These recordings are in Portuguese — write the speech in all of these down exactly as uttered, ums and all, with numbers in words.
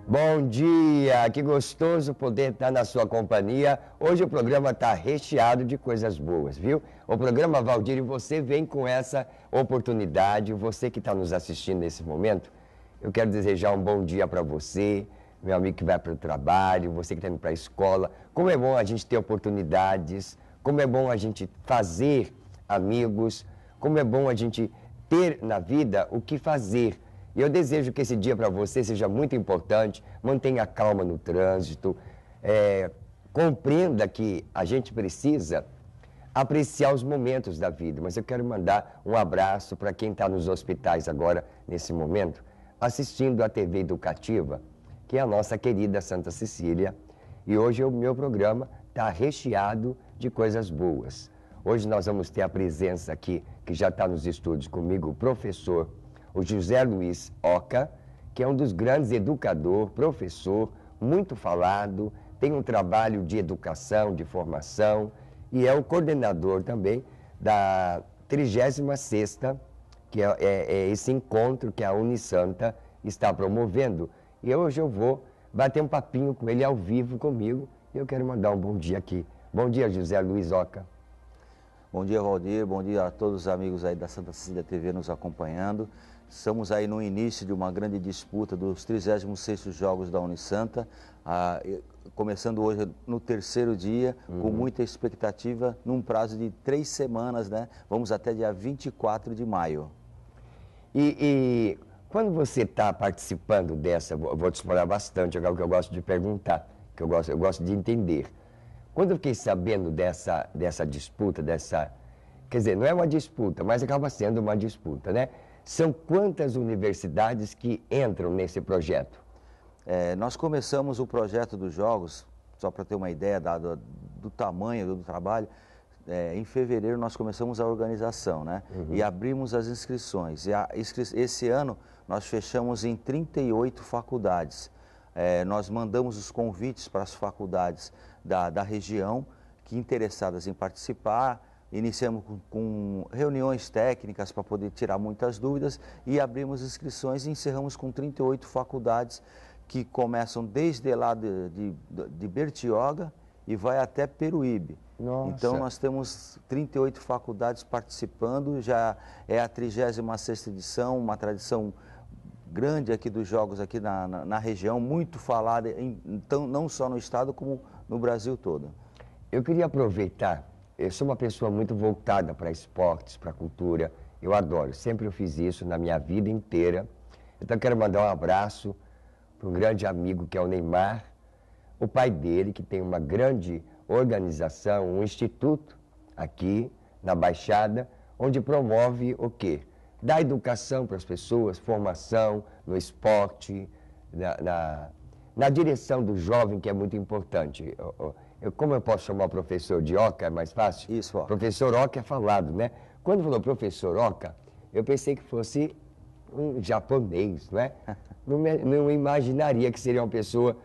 Bom dia, que gostoso poder estar na sua companhia. Hoje o programa está recheado de coisas boas, viu? O programa Valdir, e você vem com essa oportunidade, você que está nos assistindo nesse momento, eu quero desejar um bom dia para você, meu amigo que vai para o trabalho, você que está indo para a escola. Como é bom a gente ter oportunidades, como é bom a gente fazer amigos, como é bom a gente ter na vida o que fazer. E eu desejo que esse dia para você seja muito importante, mantenha calma no trânsito, é, compreenda que a gente precisa apreciar os momentos da vida. Mas eu quero mandar um abraço para quem está nos hospitais agora, nesse momento, assistindo a T V Educativa, que é a nossa querida Santa Cecília. E hoje o meu programa está recheado de coisas boas. Hoje nós vamos ter a presença aqui, que já está nos estúdios comigo, o professor o José Luiz Oca, que é um dos grandes educadores, professor, muito falado, tem um trabalho de educação, de formação, e é o coordenador também da trigésima sexta, que é, é, é esse encontro que a Unisanta está promovendo. E hoje eu vou bater um papinho com ele ao vivo comigo, e eu quero mandar um bom dia aqui. Bom dia, José Luiz Oca. Bom dia, Valdir. Bom dia a todos os amigos aí da Santa Cecília T V nos acompanhando. Estamos aí no início de uma grande disputa dos trigésimos sextos Jogos da Unisanta, ah, começando hoje no terceiro dia, uhum. com muita expectativa, num prazo de três semanas, né? Vamos até dia vinte e quatro de maio. E, e quando você está participando dessa, eu vou te explorar bastante, é o que eu gosto de perguntar, que eu gosto, eu gosto de entender. Quando eu fiquei sabendo dessa, dessa disputa, dessa... Quer dizer, não é uma disputa, mas acaba sendo uma disputa, né? São quantas universidades que entram nesse projeto? É, nós começamos o projeto dos Jogos, só para ter uma ideia do, do tamanho do trabalho, é, em fevereiro nós começamos a organização, né? Uhum. E abrimos as inscrições. E a, esse ano nós fechamos em trinta e oito faculdades. É, nós mandamos os convites para as faculdades da, da região que interessadas em participar. Iniciamos com, com reuniões técnicas para poder tirar muitas dúvidas e abrimos inscrições e encerramos com trinta e oito faculdades que começam desde lá de, de, de Bertioga e vai até Peruíbe. Nossa. Então nós temos trinta e oito faculdades participando, já é a trigésima sexta edição, uma tradição grande aqui dos Jogos aqui na, na, na região, muito falada, em, então, não só no estado como no Brasil todo. Eu queria aproveitar, eu sou uma pessoa muito voltada para esportes, para cultura, eu adoro, sempre eu fiz isso na minha vida inteira. Então eu quero mandar um abraço para um grande amigo que é o Neymar, o pai dele, que tem uma grande organização, um instituto aqui na Baixada, onde promove o quê? Dá educação para as pessoas, formação no esporte, na, na, na direção do jovem, que é muito importante. Eu, eu, como eu posso chamar o professor de Oca, é mais fácil? Isso, ó. Professor Oca é falado, né? Quando falou professor Oca, eu pensei que fosse um japonês, não é? não, me, não imaginaria que seria uma pessoa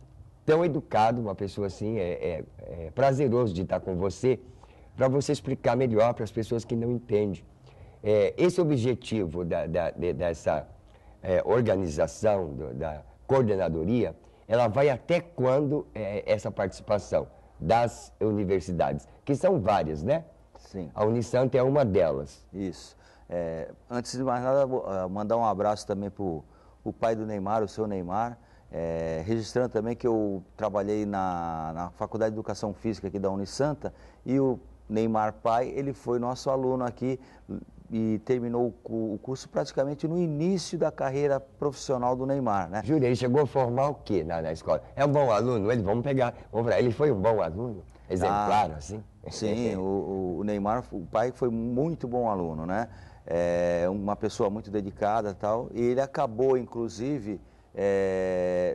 tão educada, uma pessoa assim, é, é, é prazeroso de estar com você, para você explicar melhor para as pessoas que não entendem. É, esse objetivo da, da, de, dessa é, organização, do, da coordenadoria, ela vai até quando é, essa participação das universidades, que são várias, né? Sim. A Unisanta é uma delas. Isso. É, antes de mais nada, vou uh, mandar um abraço também para o pai do Neymar, o seu Neymar, é, registrando também que eu trabalhei na, na Faculdade de Educação Física aqui da Unisanta e o Neymar pai, ele foi nosso aluno aqui e terminou o curso praticamente no início da carreira profissional do Neymar, né? Júlio, ele chegou a formar o quê na, na escola? É um bom aluno? Ele, vamos pegar, vamos pra, ele foi um bom aluno? Exemplar, ah, assim? Sim, o, o Neymar, o pai foi muito bom aluno, né? É uma pessoa muito dedicada e tal, e ele acabou, inclusive, é,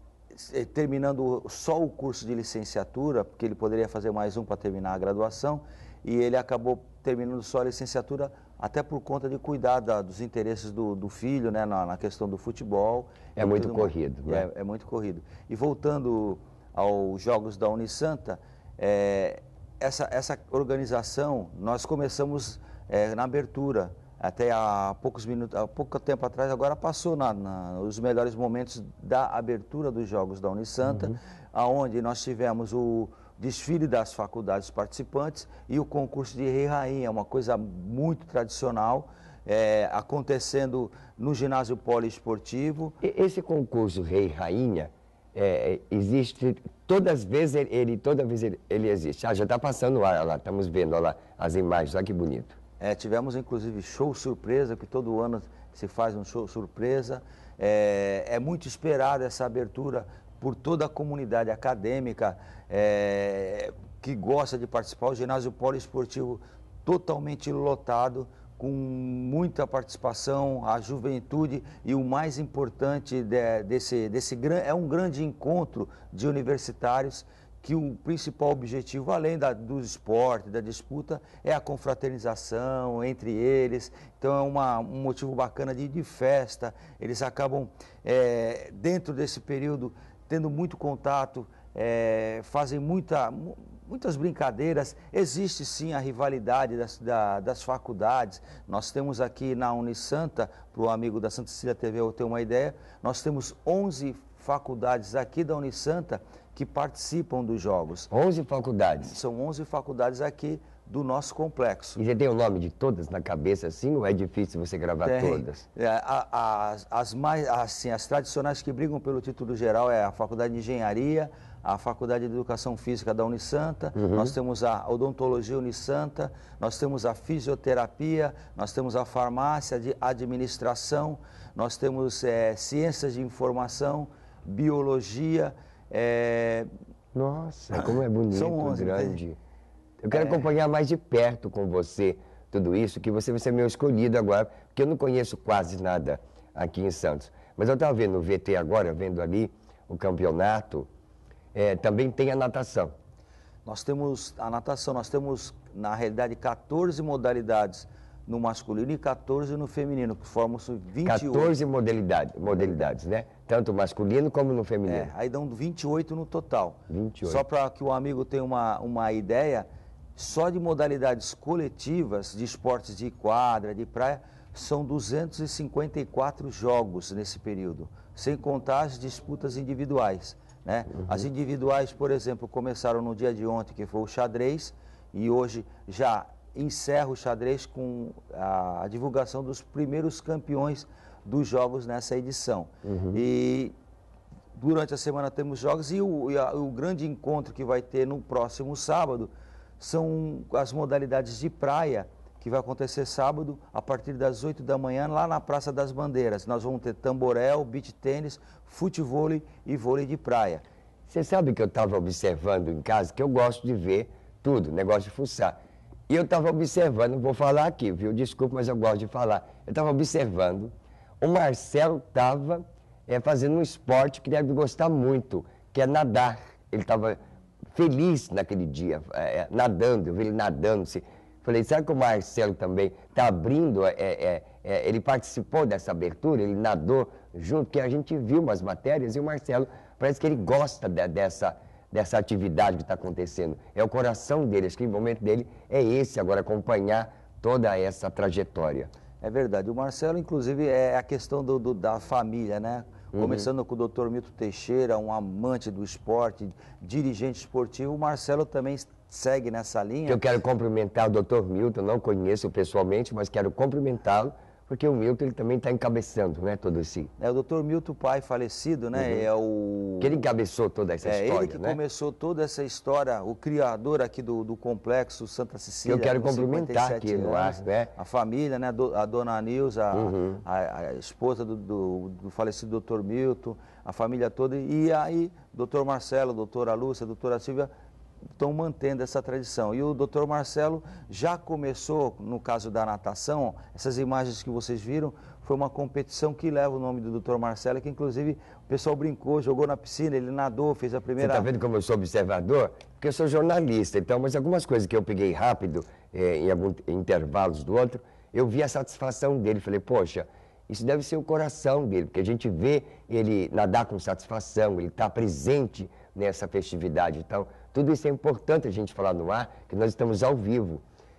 terminando só o curso de licenciatura, porque ele poderia fazer mais um para terminar a graduação, e ele acabou terminando só a licenciatura até por conta de cuidar da, dos interesses do, do filho, né, na, na questão do futebol. É muito corrido, né? É, é muito corrido. E voltando aos Jogos da Unisanta, é, essa, essa organização, nós começamos é, na abertura, até há poucos minutos, há pouco tempo atrás, agora passou na, na, os melhores momentos da abertura dos Jogos da Unisanta, uhum. aonde nós tivemos o desfile das faculdades participantes e o concurso de Rei e Rainha, uma coisa muito tradicional, é, acontecendo no ginásio poliesportivo. Esse concurso Rei e Rainha é, existe, todas as vezes ele, toda vez ele, ele existe. Ah, já está passando lá, lá, estamos vendo olha lá as imagens, olha que bonito. É, tivemos inclusive show surpresa, que todo ano se faz um show surpresa. É, é muito esperada essa abertura por toda a comunidade acadêmica é, que gosta de participar. O ginásio poliesportivo totalmente lotado, com muita participação, a juventude e o mais importante de, desse, desse é um grande encontro de universitários que o principal objetivo, além da, do esporte, da disputa, é a confraternização entre eles. Então é uma, um motivo bacana de, de festa. Eles acabam, é, dentro desse período, tendo muito contato, é, fazem muita, muitas brincadeiras. Existe sim a rivalidade das, da, das faculdades. Nós temos aqui na Unisanta, para o amigo da Santa Cecília T V eu ter uma ideia, nós temos onze faculdades aqui da Unisanta que participam dos jogos. onze faculdades? São onze faculdades aqui do nosso complexo. E você tem o nome de todas na cabeça assim ou é difícil você gravar tem, todas? É, a, as, as, mais, assim, as tradicionais que brigam pelo título geral é a Faculdade de Engenharia, a Faculdade de Educação Física da Unisanta, uhum. nós temos a Odontologia Unisanta, nós temos a Fisioterapia, nós temos a Farmácia de Administração, nós temos é, Ciências de Informação, Biologia. É... Nossa, como é bonito, São onze, grande. Tem... Eu quero é... acompanhar mais de perto com você tudo isso, que você vai ser meu escolhido agora, porque eu não conheço quase nada aqui em Santos. Mas eu estava vendo o V T agora, vendo ali o campeonato, é, também tem a natação. Nós temos a natação, nós temos, na realidade, quatorze modalidades no masculino e quatorze no feminino, que formam vinte e oito. quatorze modalidades, modalidades, né? Tanto masculino como no feminino. É, aí dão vinte e oito no total. vinte e oito. Só para que o amigo tenha uma, uma ideia, só de modalidades coletivas, de esportes de quadra, de praia, são duzentos e cinquenta e quatro jogos nesse período, sem contar as disputas individuais, né? Uhum. As individuais, por exemplo, começaram no dia de ontem, que foi o xadrez, e hoje já encerra o xadrez com a, a divulgação dos primeiros campeões dos jogos nessa edição. Uhum. E durante a semana temos jogos e o, e a, o grande encontro que vai ter no próximo sábado são as modalidades de praia, que vai acontecer sábado a partir das oito da manhã lá na Praça das Bandeiras. Nós vamos ter tamborel, beach tênis, futevôlei e vôlei de praia. Você sabe que eu estava observando em casa, que eu gosto de ver tudo, negócio de fuçar. E eu estava observando, não vou falar aqui, viu? Desculpa, mas eu gosto de falar. Eu estava observando, o Marcelo estava é, fazendo um esporte que deve gostar muito, que é nadar. Ele estava feliz naquele dia, é, nadando, eu vi ele nadando. Se... Falei, será que o Marcelo também está abrindo, é, é, é, ele participou dessa abertura, ele nadou junto, porque a gente viu umas matérias e o Marcelo parece que ele gosta de, dessa... dessa atividade que está acontecendo. É o coração dele, acho que o momento dele é esse, agora acompanhar toda essa trajetória. É verdade. O Marcelo, inclusive, é a questão do, do, da família, né? Uhum. Começando com o doutor Milton Teixeira, um amante do esporte, dirigente esportivo, o Marcelo também segue nessa linha. Eu quero cumprimentar o doutor Milton, não conheço pessoalmente, mas quero cumprimentá-lo, porque o Milton ele também está encabeçando, né, todo esse... É o doutor Milton, pai falecido, né, uhum. é o... Que ele encabeçou toda essa é, história, ele que né? começou toda essa história, o criador aqui do, do complexo Santa Cecília. Eu quero cumprimentar aqui no ar, né? A família, né, a dona Nilza, uhum. a, a esposa do, do, do falecido doutor Milton, a família toda, e aí doutor Marcelo, doutora Lúcia, doutora Silvia, estão mantendo essa tradição. E o doutor Marcelo já começou, no caso da natação, essas imagens que vocês viram, foi uma competição que leva o nome do doutor Marcelo, que inclusive o pessoal brincou, jogou na piscina, ele nadou, fez a primeira... Você está vendo como eu sou observador? Porque eu sou jornalista, então, mas algumas coisas que eu peguei rápido, eh, em alguns intervalos do outro, eu vi a satisfação dele, falei, poxa, isso deve ser o coração dele, porque a gente vê ele nadar com satisfação, ele está presente nessa festividade, então... Tudo isso é importante a gente falar no ar, que nós estamos ao vivo.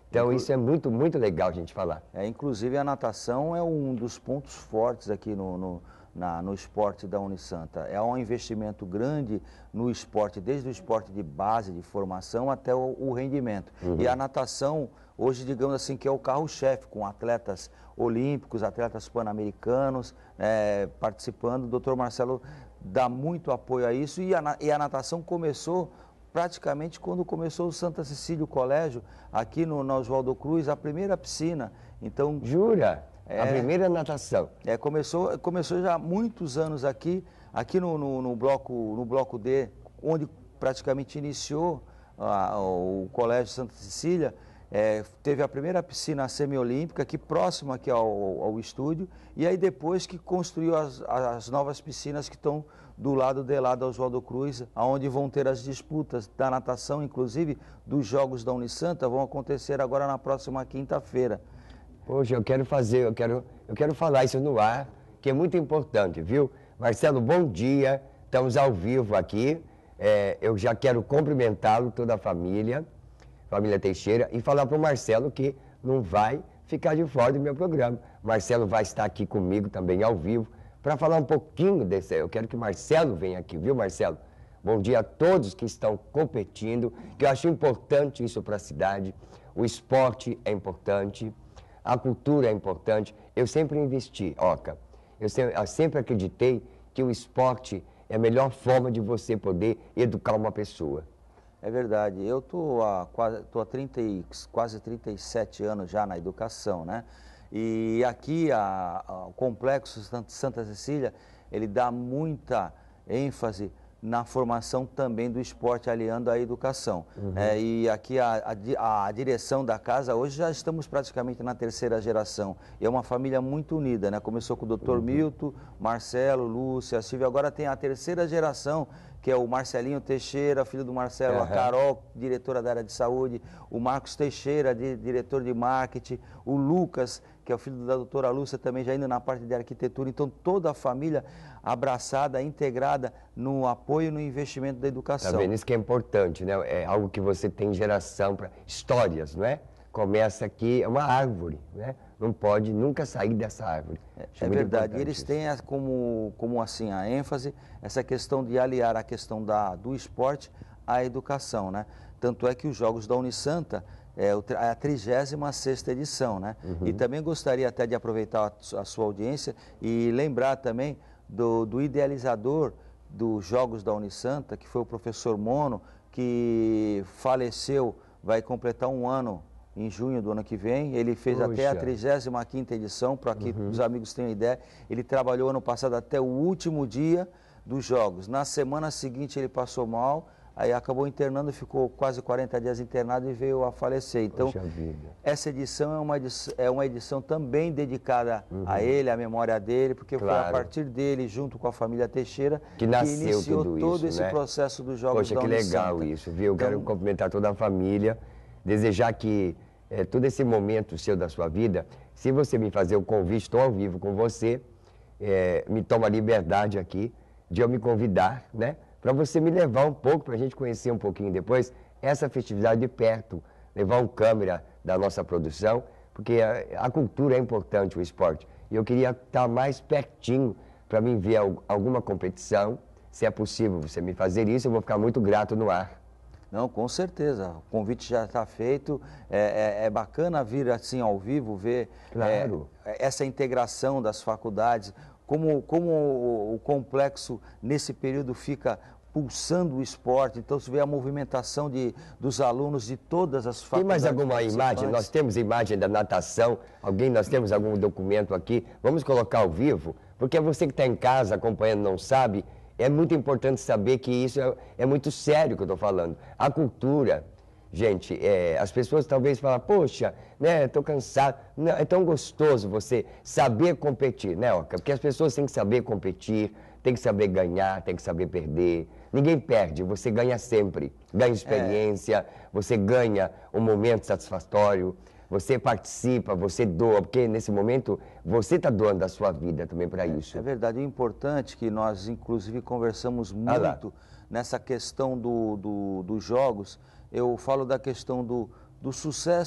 Então, Inclu... isso é muito, muito legal a gente falar. É, inclusive, a natação é um dos pontos fortes aqui no, no, na, no esporte da Unisanta. É um investimento grande no esporte, desde o esporte de base, de formação, até o, o rendimento. Uhum. E a natação, hoje, digamos assim, que é o carro-chefe, com atletas olímpicos, atletas pan-americanos é, participando. O doutor Marcelo dá muito apoio a isso e a, e a natação começou praticamente quando começou o Santa Cecília, o colégio, aqui no, no Oswaldo Cruz, a primeira piscina. Então, jura? É, a primeira natação. É, começou, começou já há muitos anos aqui, aqui no, no, no, bloco, no bloco D, onde praticamente iniciou a, o Colégio Santa Cecília. É, teve a primeira piscina semiolímpica aqui próximo aqui ao, ao estúdio, e aí depois que construiu as, as novas piscinas que estão do lado de lá da Oswaldo Cruz, onde vão ter as disputas da natação, inclusive dos Jogos da Unisanta, vão acontecer agora na próxima quinta-feira. Poxa, eu quero fazer, eu quero, eu quero falar isso no ar, que é muito importante, viu? Marcelo, bom dia, estamos ao vivo aqui, é, eu já quero cumprimentá-lo, toda a família, família Teixeira, e falar para o Marcelo que não vai ficar de fora do meu programa. Marcelo vai estar aqui comigo também ao vivo, para falar um pouquinho desse. Eu quero que o Marcelo venha aqui, viu, Marcelo? Bom dia a todos que estão competindo, que eu acho importante isso para a cidade. O esporte é importante, a cultura é importante. Eu sempre investi, Oca, eu sempre, eu sempre acreditei que o esporte é a melhor forma de você poder educar uma pessoa. É verdade. Eu estou há, quase, tô há trinta e, quase trinta e sete anos já na educação, né? E aqui a, a, o Complexo Santa Cecília, ele dá muita ênfase na formação também do esporte, aliando à educação. Uhum. É, e aqui a, a, a direção da casa, hoje já estamos praticamente na terceira geração. E é uma família muito unida, né? Começou com o doutor Uhum. Milton, Marcelo, Lúcia, Silvia, agora tem a terceira geração, que é o Marcelinho Teixeira, filho do Marcelo, uhum. a Carol, diretora da área de saúde, o Marcos Teixeira, de, diretor de marketing, o Lucas, que é o filho da doutora Lúcia, também já indo na parte de arquitetura. Então, toda a família abraçada, integrada no apoio e no investimento da educação. Tá vendo? Isso que é importante, né? É algo que você tem geração para histórias, não é? Começa aqui, é uma árvore, né? Não pode nunca sair dessa árvore. É, é verdade. E eles têm como, como assim, a ênfase, essa questão de aliar a questão da, do esporte à educação, né? Tanto é que os Jogos da Unisanta é a trigésima sexta edição, né? Uhum. E também gostaria até de aproveitar a, a sua audiência e lembrar também do, do idealizador dos Jogos da Unisanta, que foi o professor Mono, que faleceu, vai completar um ano em junho do ano que vem. Ele fez Poxa. até a trigésima quinta edição, para que uhum. os amigos tenham ideia. Ele trabalhou ano passado até o último dia dos Jogos. Na semana seguinte ele passou mal, aí acabou internando, ficou quase quarenta dias internado e veio a falecer. Então, essa edição é uma edição, é uma edição também dedicada uhum. a ele, à memória dele, porque claro. foi a partir dele, junto com a família Teixeira, que, nasceu que iniciou tudo todo isso, esse né? processo dos Jogos Poxa, da que Unisanta. legal isso, viu? Eu então, quero cumprimentar toda a família, desejar que é, todo esse momento seu da sua vida, se você me fazer o convite, estou ao vivo com você, é, me toma a liberdade aqui de eu me convidar, né? Para você me levar um pouco, para a gente conhecer um pouquinho depois essa festividade de perto, levar um câmera da nossa produção, porque a, a cultura é importante, o esporte. E eu queria estar mais pertinho para mim ver alguma competição. Se é possível você me fazer isso, eu vou ficar muito grato no ar. Não, com certeza. O convite já está feito. É, é, é bacana vir assim ao vivo, ver claro. é, essa integração das faculdades, como, como o, o complexo nesse período fica pulsando o esporte. Então se vê a movimentação de, dos alunos de todas as faculdades. Tem mais alguma imagem? Nós temos imagem da natação. Alguém, nós temos algum documento aqui? Vamos colocar ao vivo? Porque você que está em casa acompanhando não sabe. É muito importante saber que isso é, é muito sério que eu estou falando. A cultura, gente, é, as pessoas talvez falam, poxa, né, estou cansado. Não, é tão gostoso você saber competir, né, Oca? Porque as pessoas têm que saber competir, têm que saber ganhar, têm que saber perder. Ninguém perde, você ganha sempre. Ganha experiência, é. você ganha um momento satisfatório. Você participa, você doa, porque nesse momento você está doando a sua vida também para isso. É verdade, é importante que nós, inclusive, conversamos muito ah nessa questão do, do, dos jogos. Eu falo da questão do, do sucesso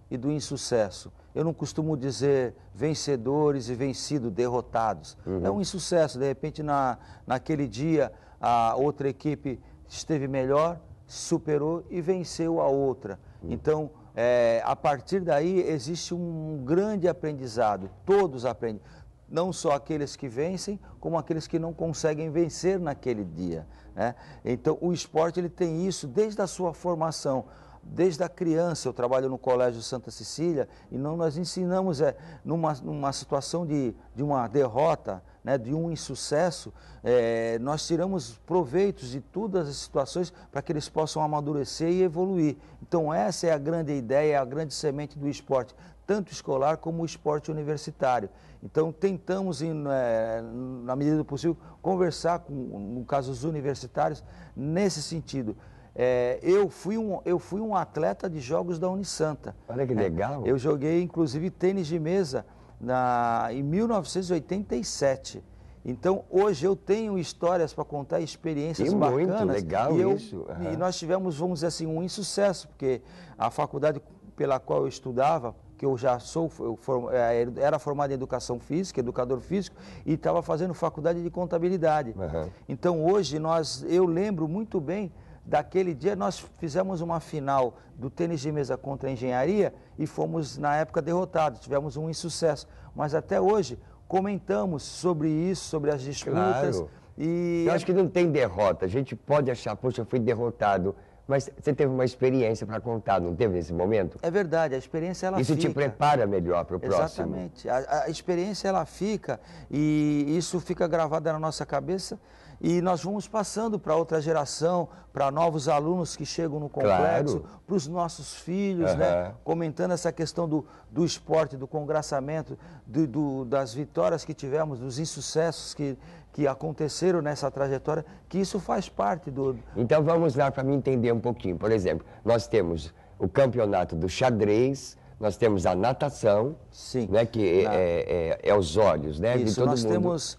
e do insucesso. Eu não costumo dizer vencedores e vencidos, derrotados. Uhum. É um insucesso. De repente, na, naquele dia, a outra equipe esteve melhor, superou e venceu a outra. Uhum. Então, é, a partir daí, existe um grande aprendizado. Todos aprendem. Não só aqueles que vencem, como aqueles que não conseguem vencer naquele dia, né? Então, o esporte ele tem isso desde a sua formação. Desde a criança, eu trabalho no Colégio Santa Cecília, e não, nós ensinamos, é, numa, numa situação de, de uma derrota, né, de um insucesso, é, nós tiramos proveitos de todas as situações para que eles possam amadurecer e evoluir. Então essa é a grande ideia, a grande semente do esporte, tanto escolar como o esporte universitário. Então tentamos, em, é, na medida do possível, conversar com, no caso, os universitários, nesse sentido. É, eu, fui um, eu fui um atleta de jogos da Unisanta. Olha que legal. É, eu joguei, inclusive, tênis de mesa na, em mil novecentos e oitenta e sete. Então, hoje eu tenho histórias para contar, experiências e bacanas. Muito legal e eu, isso. Uhum. E nós tivemos, vamos dizer assim, um insucesso, porque a faculdade pela qual eu estudava, que eu já sou, eu for, era formado em Educação Física, educador físico, e estava fazendo faculdade de Contabilidade. Uhum. Então, hoje, nós, eu lembro muito bem daquele dia. Nós fizemos uma final do tênis de mesa contra a engenharia e fomos, na época, derrotados, tivemos um insucesso. Mas até hoje comentamos sobre isso, sobre as disputas. Claro. E eu acho que não tem derrota. A gente pode achar, poxa, eu fui derrotado, mas você teve uma experiência para contar, não teve nesse momento? É verdade, a experiência ela isso fica. Isso te prepara melhor para o próximo. Exatamente. A, a experiência ela fica e isso fica gravado na nossa cabeça. E nós vamos passando para outra geração, para novos alunos que chegam no complexo, claro, para os nossos filhos, uhum, né? Comentando essa questão do, do esporte, do congraçamento, do, do, das vitórias que tivemos, dos insucessos que, que aconteceram nessa trajetória, que isso faz parte do... Então vamos lá para me entender um pouquinho. Por exemplo, nós temos o campeonato do xadrez, nós temos a natação, sim, né, que na... é, é, é os olhos, né, isso, de todo nós mundo. Temos...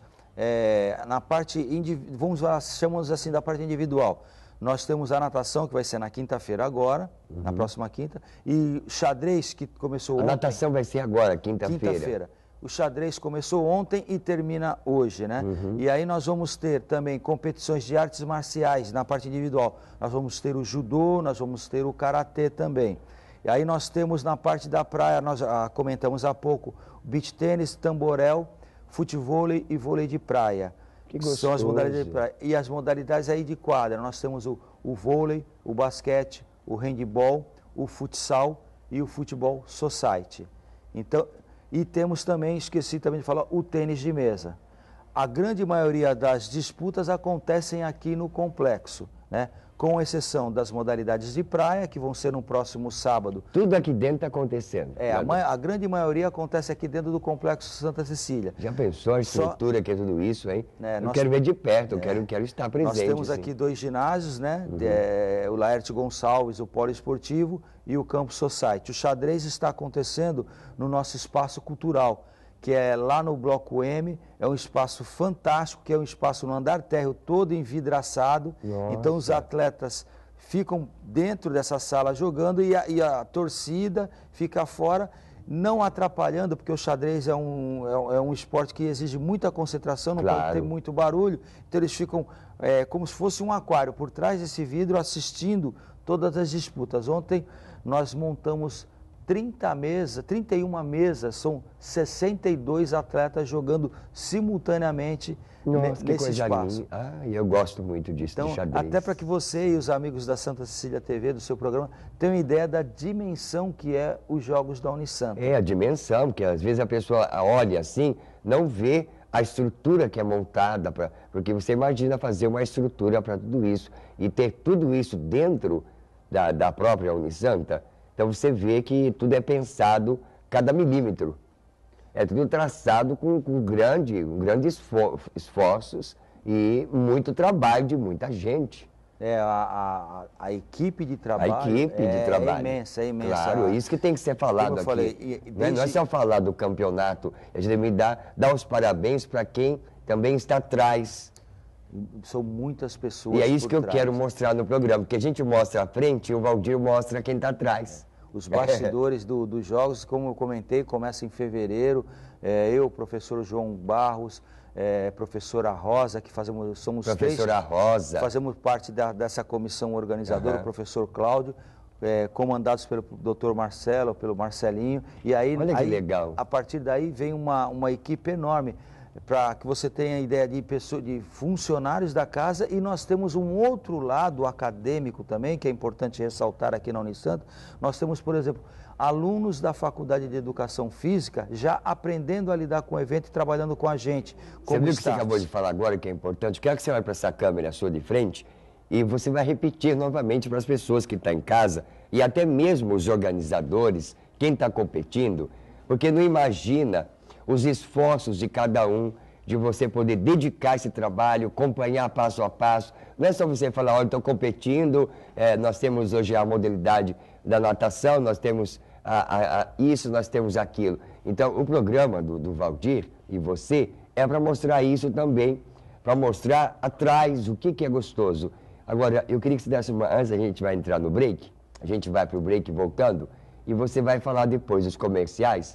É, na parte, vamos lá, chamamos assim da parte individual. Nós temos a natação, que vai ser na quinta-feira agora, uhum, na próxima quinta, e xadrez, que começou a ontem. A natação vai ser agora, quinta-feira. Quinta-feira. O xadrez começou ontem e termina hoje, né? Uhum. E aí nós vamos ter também competições de artes marciais na parte individual. Nós vamos ter o judô, nós vamos ter o karatê também. E aí nós temos na parte da praia, nós ah, comentamos há pouco, beach tênis, tamborel, futevôlei e vôlei de praia. Que gostoso. São as modalidades de praia. E as modalidades aí de quadra. Nós temos o, o vôlei, o basquete, o handball, o futsal e o futebol society. Então, e temos também, esqueci também de falar, o tênis de mesa. A grande maioria das disputas acontecem aqui no complexo, né? Com exceção das modalidades de praia, que vão ser no próximo sábado. Tudo aqui dentro está acontecendo. É, a, ma a grande maioria acontece aqui dentro do Complexo Santa Cecília. Já pensou a estrutura Só... que é tudo isso, hein? É, eu nós... quero ver de perto, eu é. quero, quero estar presente. Nós temos assim. aqui dois ginásios, né? Uhum. É, o Laerte Gonçalves, o Polo Esportivo e o Campo Society. O xadrez está acontecendo no nosso espaço cultural, que é lá no Bloco M, é um espaço fantástico, que é um espaço no andar térreo todo envidraçado. Nossa. Então os atletas ficam dentro dessa sala jogando e a, e a torcida fica fora, não atrapalhando, porque o xadrez é um, é, é um esporte que exige muita concentração, não claro, pode ter muito barulho, então eles ficam é, como se fosse um aquário, por trás desse vidro, assistindo todas as disputas. Ontem nós montamos trinta mesas, trinta e uma mesas, são sessenta e dois atletas jogando simultaneamente. Nossa, que nesse coisa espaço. linda. Ah, eu gosto muito disso, então, de xadrez. até para que você e os amigos da Santa Cecília T V, do seu programa, tenham ideia da dimensão que é os Jogos da Unisanta. É, a dimensão, porque às vezes a pessoa olha assim, não vê a estrutura que é montada, pra, porque você imagina fazer uma estrutura para tudo isso e ter tudo isso dentro da, da própria Unisanta. Então você vê que tudo é pensado cada milímetro. É tudo traçado com, com grande, um grandes esfor esforços e muito trabalho de muita gente. É, a, a, a equipe de trabalho, a equipe é, de trabalho. é imensa, é imensa. Claro, isso que tem que ser falado aqui. Falei, e, desde... Não é só falar do campeonato, a gente deve dar, dar os parabéns para quem também está atrás. São muitas pessoas. E é isso que eu trás. quero mostrar no programa, porque a gente mostra a frente e o Valdir mostra quem está atrás. os bastidores do, dos jogos, como eu comentei, começa em fevereiro. É, eu, professor João Barros, é, professora Rosa, que fazemos, somos professora três, Rosa. fazemos parte da, dessa comissão organizadora, Uhum. o professor Cláudio, é, comandados pelo doutor Marcelo, pelo Marcelinho. E aí, Olha que aí, legal. a partir daí vem uma, uma equipe enorme, para que você tenha ideia de, pessoa, de funcionários da casa, e nós temos um outro lado acadêmico também, que é importante ressaltar aqui na Unisanto. Nós temos, por exemplo, alunos da Faculdade de Educação Física já aprendendo a lidar com o evento e trabalhando com a gente. Você viu o que você acabou de falar agora, que é importante? Quero que você olhe para essa câmera sua de frente e você vai repetir novamente para as pessoas que estão em casa e até mesmo os organizadores, quem está competindo, porque não imagina os esforços de cada um, de você poder dedicar esse trabalho, acompanhar passo a passo. Não é só você falar, olha, estou competindo, é, nós temos hoje a modalidade da natação, nós temos a, a, a, isso, nós temos aquilo. Então, o programa do, do Valdir e você é para mostrar isso também, para mostrar atrás o que, que é gostoso. Agora, eu queria que você desse uma... Antes a gente vai entrar no break, a gente vai para o break voltando, e você vai falar depois dos comerciais.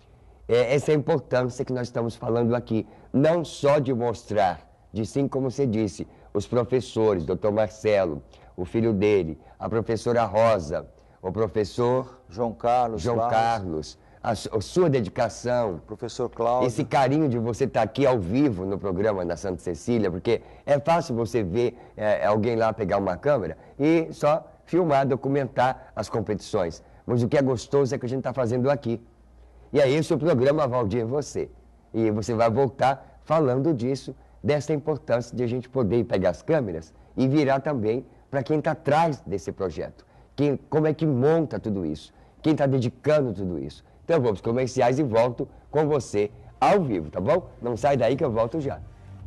É, essa é a importância que nós estamos falando aqui, não só de mostrar, de sim, como você disse, os professores, doutor Marcelo, o filho dele, a professora Rosa, o professor João Carlos, João Barros, Carlos, a, a sua dedicação, professor Cláudio, esse carinho de você estar aqui ao vivo no programa da Santa Cecília, porque é fácil você ver é, alguém lá pegar uma câmera e só filmar, documentar as competições. Mas o que é gostoso é que a gente está fazendo aqui. E é esse o programa Valdir Você. E você vai voltar falando disso, dessa importância de a gente poder pegar as câmeras e virar também para quem está atrás desse projeto. Quem, como é que monta tudo isso? Quem está dedicando tudo isso? Então vamos comerciais e volto com você ao vivo, tá bom? Não sai daí que eu volto já.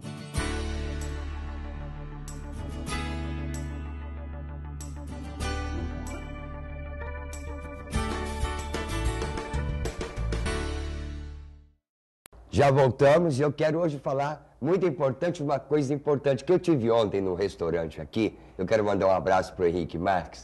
Já voltamos e eu quero hoje falar muito importante, uma coisa importante que eu tive ontem no restaurante aqui. Eu quero mandar um abraço para o Henrique Marques,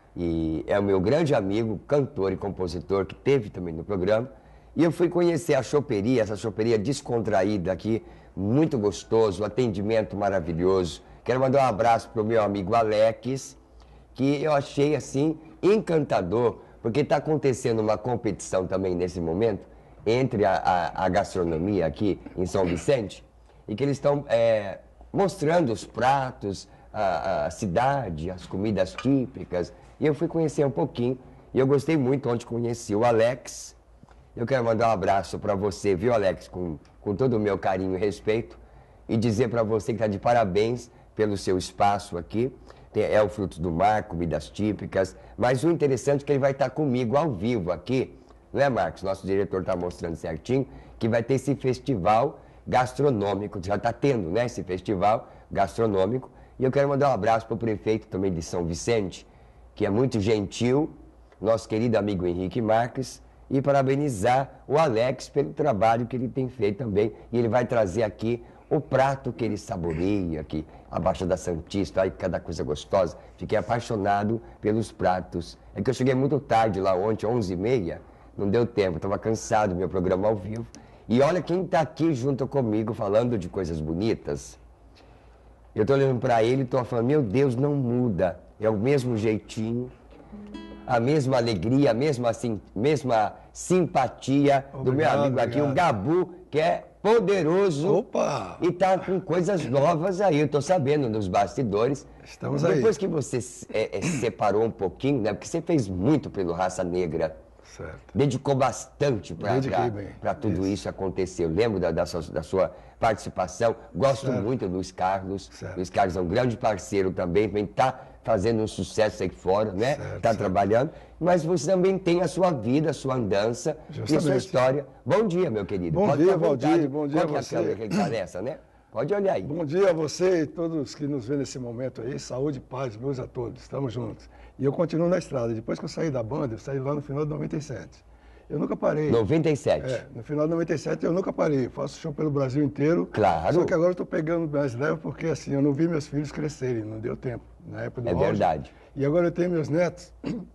e é o meu grande amigo, cantor e compositor, que teve também no programa. E eu fui conhecer a choperia, essa choperia descontraída aqui, muito gostoso, atendimento maravilhoso. Quero mandar um abraço para o meu amigo Alex, que eu achei assim encantador, porque está acontecendo uma competição também nesse momento entre a, a, a gastronomia aqui em São Vicente, e que eles estão é, mostrando os pratos, a, a cidade, as comidas típicas, e eu fui conhecer um pouquinho, e eu gostei muito onde conheci o Alex. Eu quero mandar um abraço para você, viu, Alex, com, com todo o meu carinho e respeito, e dizer para você que está de parabéns pelo seu espaço aqui. Tem, é o Frutos do Mar, comidas típicas, mas o interessante é que ele vai estar comigo ao vivo aqui, não é, Marcos? Nosso diretor está mostrando certinho que vai ter esse festival gastronômico, já está tendo, né, esse festival gastronômico. E eu quero mandar um abraço para o prefeito também de São Vicente, que é muito gentil, nosso querido amigo Henrique Marques, e parabenizar o Alex pelo trabalho que ele tem feito também. E ele vai trazer aqui o prato que ele saboreia aqui, a Baixada Santista, ai, cada coisa gostosa. Fiquei apaixonado pelos pratos. É que eu cheguei muito tarde lá ontem, onze e meia, não deu tempo, estava cansado do meu programa ao vivo. E olha quem está aqui junto comigo falando de coisas bonitas. Eu estou olhando para ele e estou falando, meu Deus, não muda. É o mesmo jeitinho, a mesma alegria, a mesma, assim, mesma simpatia obrigado, do meu amigo aqui, obrigado. O Gabu, que é poderoso. Opa! E está com coisas novas aí, eu estou sabendo, nos bastidores. Estamos Depois aí. Depois que você é, é, separou um pouquinho, né? Porque você fez muito pelo Raça Negra. Certo. Dedicou bastante para tudo isso. isso acontecer. Eu lembro da, da, sua, da sua participação. Gosto certo. muito do Luiz Carlos. Certo. Luiz Carlos é um grande parceiro também, também está fazendo um sucesso aí fora, né? Está trabalhando. Mas você também tem a sua vida, a sua andança Justamente. e a sua história. Bom dia, meu querido. Bom Pode dia, Valdir. Bom dia a você. Qual que é a câmera que ele está nessa, né? Pode olhar aí. Bom dia a você e todos que nos vêem nesse momento aí. Saúde e paz, meus a todos. Estamos juntos. E eu continuo na estrada. Depois que eu saí da banda, eu saí lá no final de noventa e sete. Eu nunca parei. noventa e sete? É, no final de noventa e sete eu nunca parei. Faço show pelo Brasil inteiro. Claro. Só que agora eu estou pegando mais leve porque assim, eu não vi meus filhos crescerem, não deu tempo. Na época do É auge. verdade. E agora eu tenho meus netos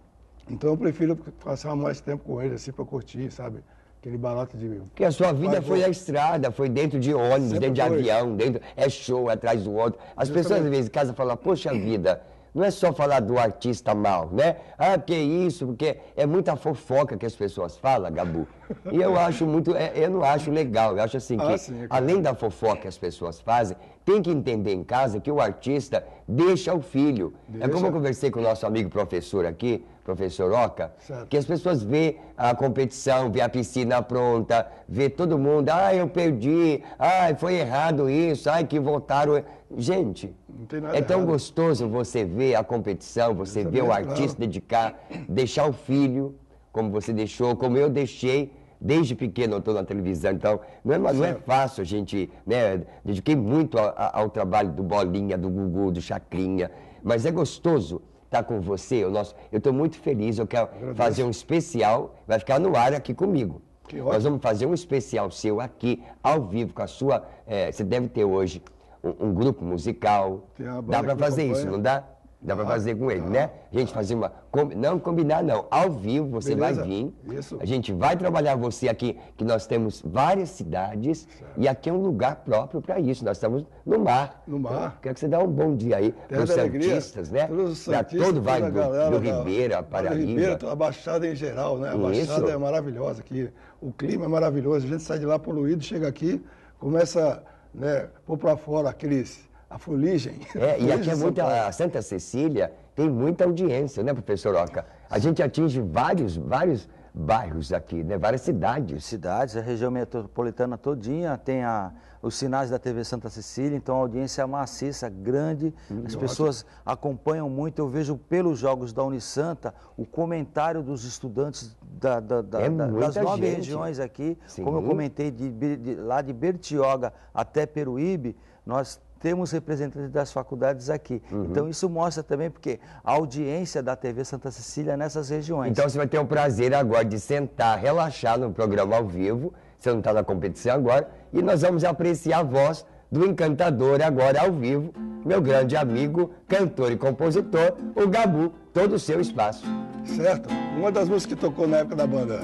Então eu prefiro passar mais tempo com ele, assim, para curtir, sabe? Aquele barato de... Porque a sua vida foi na estrada, foi dentro de ônibus, Sempre dentro de foi. avião, dentro, é show atrás do outro. As Justamente. pessoas às vezes em casa falam, poxa vida, não é só falar do artista mal, né? Ah, que isso, porque é muita fofoca que as pessoas falam, Gabu. E eu acho muito, é, eu não acho legal, eu acho assim que, Ah, sim, é claro. além da fofoca que as pessoas fazem, tem que entender em casa que o artista deixa o filho. É Deixa. como eu conversei com o nosso amigo professor aqui, professor Oca, Certo. que as pessoas vê a competição, vê a piscina pronta, vê todo mundo, ah, eu perdi, ah, foi errado isso, ai, que votaram. Gente, Não tem nada é tão errado. gostoso você ver a competição, você ver o Exatamente, artista claro. dedicar, deixar o filho, como você deixou, como eu deixei. Desde pequeno eu estou na televisão, então não é, não é fácil a gente, né? Dediquei muito a- a- ao trabalho do Bolinha, do Gugu, do Chacrinha, mas é gostoso estar com você. O nosso, eu estou muito feliz, eu quero fazer um especial, vai ficar no ar aqui comigo. Que Nós ótimo. vamos fazer um especial seu aqui, ao vivo, com a sua. eh, você deve ter hoje um, um grupo musical. Tem uma banda Dá para que me fazer isso, acompanha. não dá? Dá para Ah, fazer com ele, ah, né? A gente fazer uma. com- Não combinar, não. Ao vivo você Beleza. vai vir. Isso. A gente vai trabalhar você aqui, que nós temos várias cidades e aqui é um lugar próprio para isso. Nós estamos no mar. No mar. Então, quero que você dê um bom dia aí para Terra os da Alegria, Santistas, né? todos os Pra santistas, todo Vale toda a do, galera do da- Ribeira, Vale do Paraíba. Ribeira, a Baixada em geral, né? A Isso. Baixada é maravilhosa aqui. O clima é maravilhoso. A gente sai de lá poluído, chega aqui, começa, né, pôr para fora aqueles, a fuligem. É, e Fuligem aqui é de São muita, Paulo. a Santa Cecília tem muita audiência, né, professor Oca? A gente atinge vários, vários bairros aqui, né, várias cidades. Cidades, a região metropolitana todinha tem a, os sinais da T V Santa Cecília, então a audiência é maciça, grande, as pessoas acompanham muito. Eu vejo pelos jogos da Unisanta o comentário dos estudantes da, da- da- É da- das muita nove gente. regiões aqui, Sim. como eu comentei, de, Be- de- lá de Bertioga até Peruíbe, nós temos representantes das faculdades aqui. Uhum. Então isso mostra também porque a audiência da T V Santa Cecília é nessas regiões. Então você vai ter o prazer agora de sentar, relaxar no programa ao vivo, você não está na competição agora, e nós vamos apreciar a voz do encantador agora ao vivo, meu grande amigo, cantor e compositor, o Gabu, todo o seu espaço. Certo? Uma das músicas que tocou na época da banda.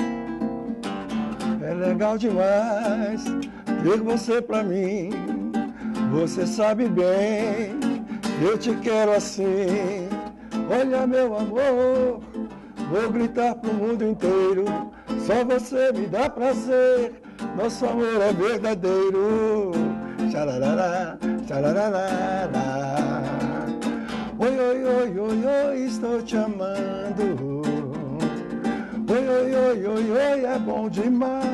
É legal demais ter você pra mim. Você sabe bem, eu te quero assim. Olha, meu amor, vou gritar pro mundo inteiro. Só você me dá prazer, nosso amor é verdadeiro. Tchararará, tchararará. Oi, oi, oi, oi, oi, estou te amando. Oi, oi, oi, oi, oi, é bom demais.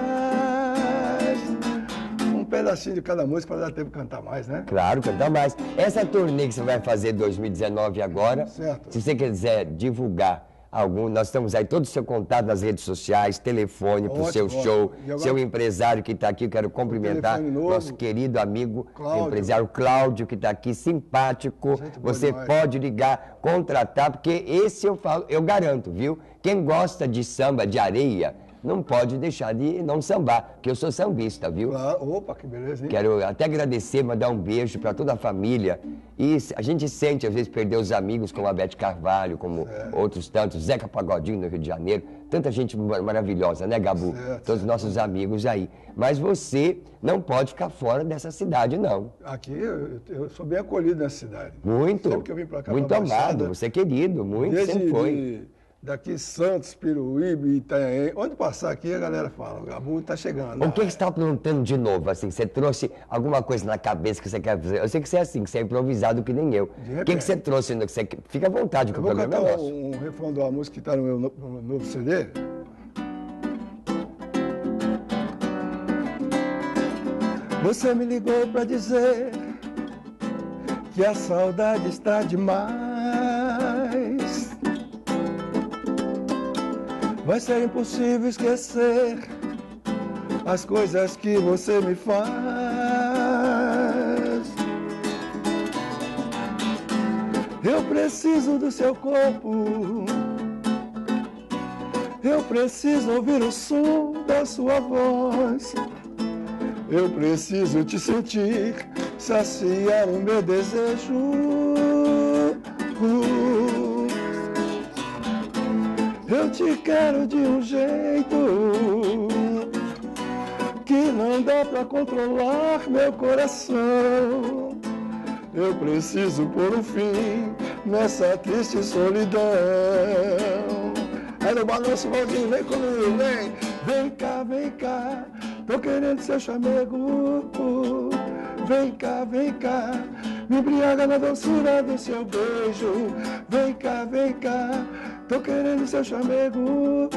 Um pedacinho de cada música para dar tempo de cantar mais, né? Claro, cantar mais. Essa turnê que você vai fazer em dois mil e dezenove agora, Certo. se você quiser divulgar algum, nós estamos aí, todo o seu contato nas redes sociais, telefone para o Ótimo, seu ótimo. show, E agora- seu empresário que está aqui, eu quero cumprimentar telefone novo. nosso querido amigo, Cláudio. empresário Cláudio, que está aqui, simpático. Gente boa Você demais. pode ligar, contratar, porque esse eu falo, eu garanto, viu? Quem gosta de samba de areia, não pode deixar de não sambar, porque eu sou sambista, viu? Claro. Opa, que beleza, hein? Quero até agradecer, mandar um beijo para toda a família. E a gente sente, às vezes, perder os amigos como a Beth Carvalho, como outros tantos, Zeca Pagodinho no Rio de Janeiro. Tanta gente mar- maravilhosa, né, Gabu? Certo, Todos os nossos amigos aí. Mas você não pode ficar fora dessa cidade, não. Aqui eu, eu sou bem acolhido nessa cidade. Muito. Sempre que eu vim pra cá, muito pra amado. Baixada, Você é querido, muito, Desde sempre foi. de- daqui Santos, Peruíbe, Itanhaém, onde passar aqui a galera fala, o Gabu tá chegando. O que, que você está aprontando de novo, assim? Você trouxe alguma coisa na cabeça que você quer fazer? Eu sei que você é assim, que você é improvisado que nem eu. O que, que repente. você trouxe? Que você... Fica à vontade, que Eu o vou programa é cantar nosso. um, um refrão de uma música que está no meu no- no novo C D. Você me ligou pra dizer que a saudade está demais. Vai ser impossível esquecer as coisas que você me faz. Eu preciso do seu corpo. Eu preciso ouvir o som da sua voz. Eu preciso te sentir, saciar o meu desejo. Eu te quero de um jeito que não dá pra controlar meu coração. Eu preciso pôr um fim nessa triste solidão. Aí no balanço, Valdir, vem comigo, vem. Vem cá, vem cá, tô querendo seu chamego. Vem cá, vem cá, me embriaga na doçura do seu beijo. Vem cá, vem cá, tô querendo seu chamego.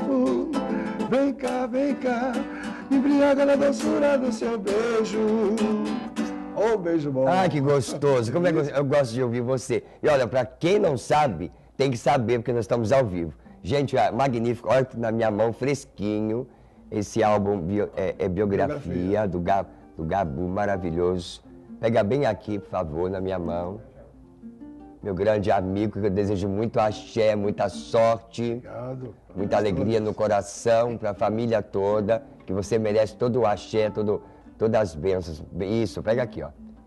Vem cá, vem cá, me embriaga na doçura do seu beijo. Ô, oh, beijo bom. Ah, que gostoso. Como é que eu gosto de ouvir você. E olha, para quem não sabe, tem que saber, porque nós estamos ao vivo. Gente, é magnífico. Olha na minha mão, fresquinho. Esse álbum bio, é, é biografia, biografia. Do, Ga, do Gabu, maravilhoso. Pega bem aqui, por favor, na minha mão. Meu grande amigo, que eu desejo muito axé, muita sorte. Obrigado. Muita alegria no coração, para a família toda. Que você merece todo o axé, todo... todas as bênçãos. Isso, pega aqui, ó.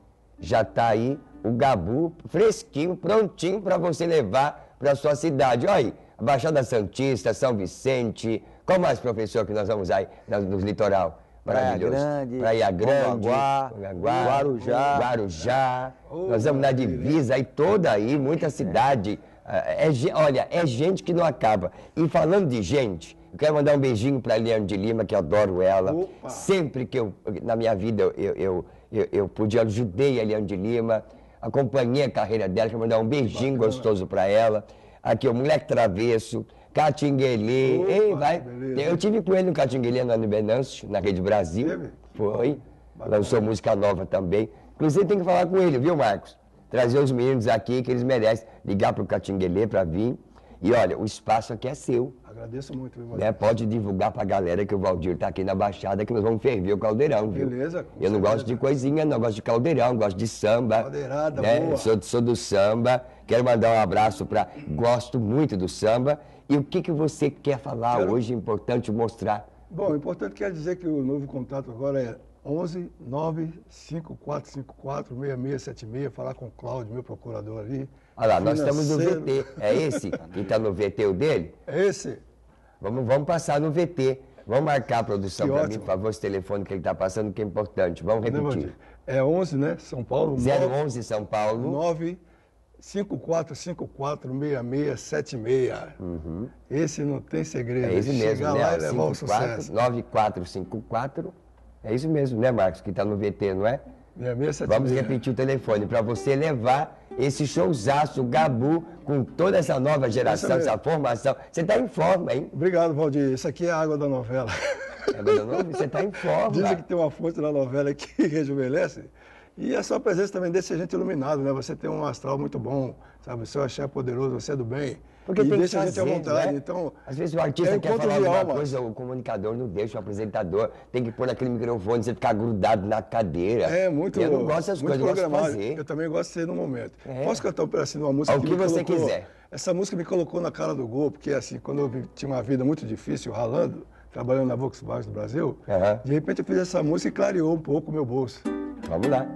Já tá aí o Gabu fresquinho, prontinho para você levar para sua cidade. Olha aí, a Baixada Santista, São Vicente. Qual mais, professor, que nós vamos aí no litoral? Praia Grande, Praia Grande, Mongaguá, Guarujá. Guarujá. Oh, nós vamos na divisa aí toda aí, muita cidade. É, é, olha, é gente que não acaba. E falando de gente, eu quero mandar um beijinho para a Eliane de Lima, que eu adoro ela. Opa. Sempre que eu, na minha vida, eu, eu, eu, eu pude, eu ajudei a Eliane de Lima, acompanhei a carreira dela, quero mandar um beijinho Bacana. gostoso para ela. Aqui, o Moleque Travesso, Catinguelê. Opa, Ei, vai. Eu tive com ele no Catinguelê, no Ano Venâncio, na Rede Brasil. Teve? Foi. Bacana. Lançou música nova também. Inclusive, tem que falar com ele, viu, Marcos? Trazer os meninos aqui, que eles merecem. Ligar para o Catinguelê para vir. E olha, o espaço aqui é seu. Agradeço muito, viu, né? Pode divulgar pra galera que o Valdir está aqui na Baixada, que nós vamos ferver o caldeirão, viu? Beleza. Eu não gosto de coisinha, não gosto de caldeirão, gosto de samba. Caldeirada, né? boa. Sou, sou do samba, quero mandar um abraço para... Gosto muito do samba. E o que, que você quer falar quero... hoje, importante mostrar? Bom, o importante quer dizer que o novo contato agora é onze nove cinco quatro cinco quatro seis seis sete seis, falar com o Cláudio, meu procurador ali. Olha lá, nós estamos no V T. É esse que está no V T o dele? É esse. Vamos, vamos passar no V T. Vamos marcar a produção para mim, por favor, esse telefone que ele está passando, que é importante. Vamos repetir. É onze, né? São Paulo. zero onze São Paulo. nove cinco quatro cinco quatro seis seis sete seis. Uhum. Esse não tem segredo. É esse mesmo, Chegar né? lá e levar o sucesso. nove quatro cinco quatro. É isso mesmo, né, Marcos? Que está no V T, não é? seis seis sete seis. Vamos repetir o telefone para você levar esse showzaço, o Gabu, com toda essa nova geração, essa, essa formação. Você está em forma, hein? Obrigado, Valdir. Isso aqui é a água da novela. É água da novela? Você está em forma. Dizem que tem uma fonte da novela que rejuvenesce. E a sua presença também deixa a gente iluminado, né? Você tem um astral muito bom, sabe? O seu axé é poderoso, você é do bem. Porque e tem deixa que a gente à vontade. Né? Então, às vezes o artista é quer falar alguma coisa, o comunicador não deixa, o apopresentador tem que pôr naquele microfone, você ficar grudado na cadeira. É, muito. E eu não gosto dessas coisas, eu gosto de fazer. Eu também gosto de ser no momento. É. Posso cantar um pedacinho de uma música? O que, que você colocou, quiser. Essa música me colocou na cara do gol, porque assim, quando eu tinha uma vida muito difícil, ralando, trabalhando na Volkswagen do Brasil, uhum. de repente eu fiz essa música e clareou um pouco o meu bolso. Vamos lá.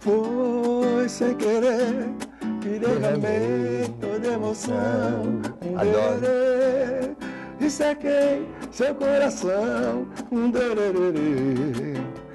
Foi sem querer que derramei toda emoção. Um Adoro. E sequei seu coração. Um dererê.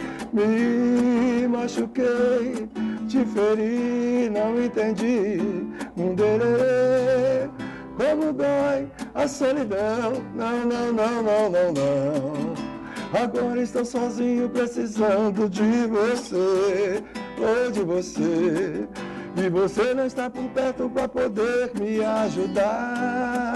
Me machuquei, te feri, não entendi. Um dererê. Como dói a solidão. Não, não, não, não, não, não. Agora estou sozinho precisando de você, ou de você. E você não está por perto para poder me ajudar.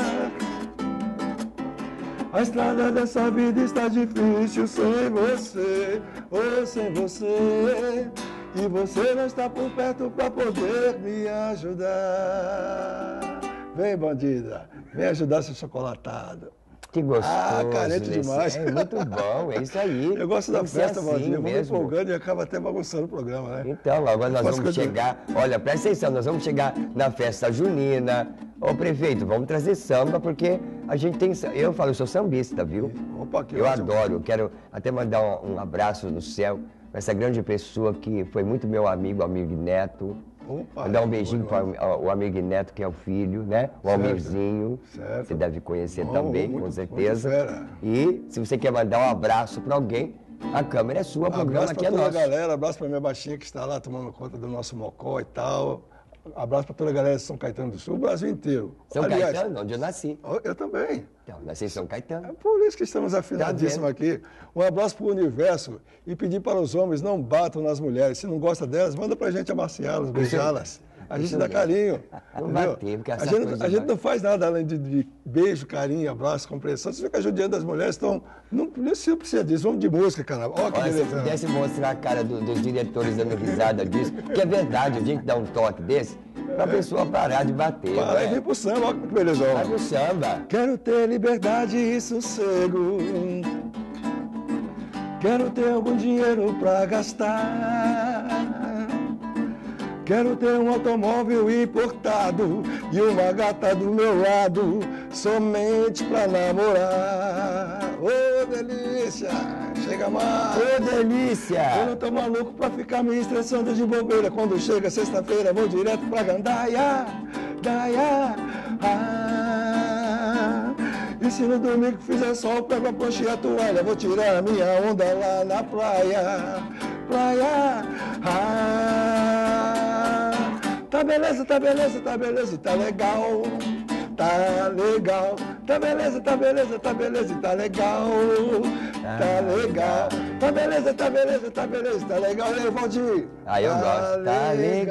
A estrada dessa vida está difícil sem você, ou sem você. E você não está por perto para poder me ajudar. Vem, bandida, vem ajudar seu chocolatado. Que gostoso. Ah, carente nesse... demais. É muito bom, é isso aí. Eu gosto da festa, assim Valdir. Eu vou me empolgando e acaba até bagunçando o programa, né? Então, agora nós vamos chegar... Olha, presta atenção, nós vamos chegar na festa junina. Ô, prefeito, vamos trazer samba, porque a gente tem... Eu falo, eu sou sambista, viu? Opa, que Eu ótimo. adoro, eu quero até mandar um, um abraço no céu para essa grande pessoa que foi muito meu amigo, amigo Neto. Opa, Mandar um beijinho para o amigo Neto, que é o filho, né? O Almirzinho. Certo. Você deve conhecer Bom, também, muito, com certeza. muito fera. E se você quer mandar um abraço para alguém, a câmera é sua, o programa Abraço aqui para é toda nosso. a galera, abraço para minha baixinha que está lá tomando conta do nosso mocó e tal. Abraço para toda a galera de São Caetano do Sul, o Brasil inteiro. São Aliás, Caetano, onde eu nasci. eu também. Então, nasci em São Caetano. É por isso que estamos afinadíssimos aqui. Um abraço para o universo e pedir para os homens não batam nas mulheres. Se não gosta delas, manda para a gente amaciá-las, beijá-las. A gente Isso dá mesmo. carinho. Não entendeu? bater, porque a essa gente, coisa a gente vai- não faz nada além de, de beijo, carinho, abraço, compreensão. Você fica judiando as mulheres, então não, não precisa disso. Vamos de música, cara. Olha que Olha, se beleza. pudesse mostrar a cara do- dos diretores dando risada disso, que é verdade, a gente dá um toque desse, pra pessoa parar de bater. Para e né? vem pro samba, olha que beleza. ó. Vai pro samba. Quero ter liberdade e sossego. Quero ter algum dinheiro pra gastar. Quero ter um automóvel importado e uma gata do meu lado, somente pra namorar. Ô, delícia! Chega mais! Ô, delícia! Eu não tô maluco pra ficar me estressando de bobeira. Quando chega sexta-feira, vou direto pra Gandaia. Daia, ah. E se no domingo fizer sol, pego a prancha e a toalha. Vou tirar a minha onda lá na praia. Praia, ah. Tá beleza, tá beleza, tá beleza, tá legal. Tá legal, tá beleza, tá beleza, tá beleza, tá legal. Tá legal, tá beleza, tá beleza, tá beleza, tá legal. E aí, Valdir? Aí eu gosto. Tá